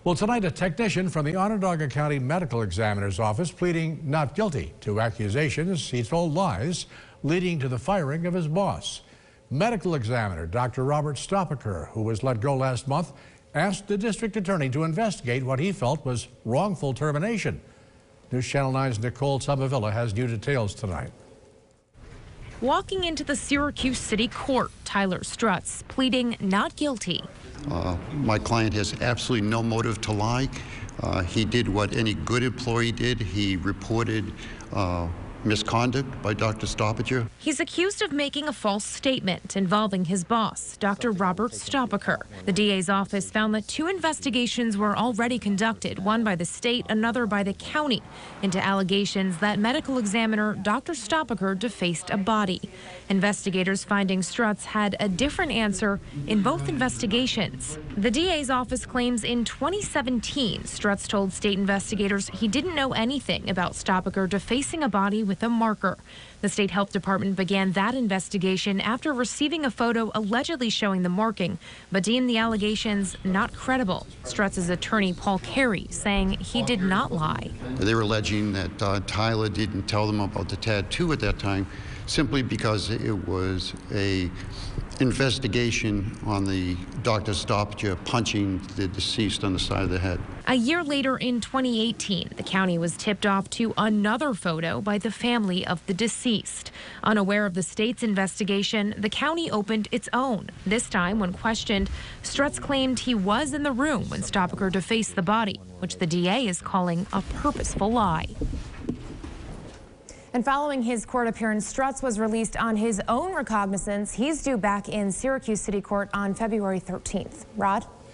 Well, tonight, a technician from the Onondaga County Medical Examiner's Office pleading not guilty to accusations he told lies, leading to the firing of his boss. Medical examiner Dr. Robert Stopaker, who was let go last month, asked the district attorney to investigate what he felt was wrongful termination. News Channel 9's Nicole Sabavilla has new details tonight. Walking into the Syracuse City Court, Tyler Strutz pleading not guilty. My client has absolutely no motive to lie. He did what any good employee did. He reported misconduct by Dr. Stopaker. He's accused of making a false statement involving his boss, Dr. Robert Stopaker. The DA's office found that 2 investigations were already conducted, one by the state, another by the county, into allegations that medical examiner Dr. Stopaker defaced a body. Investigators finding Strutz had a different answer in both investigations. The DA's office claims in 2017, Strutz told state investigators he didn't know anything about Stopaker defacing a body with a marker. The state health department began that investigation after receiving a photo allegedly showing the marking, but deemed the allegations not credible. Strutz's attorney, Paul Carey, saying he did not lie. They were alleging that Tyler didn't tell them about the tattoo at that time simply because it was a investigation on the Dr. Stopaker punching the deceased on the side of the head. A year later, in 2018, the county was tipped off to another photo by the family of the deceased. Unaware of the state's investigation, the county opened its own. This time, when questioned, Strutz claimed he was in the room when Stopaker defaced the body, which the DA is calling a purposeful lie. And following his court appearance, Strutz was released on his own recognizance. He's due back in Syracuse City Court on February 13th. Rod?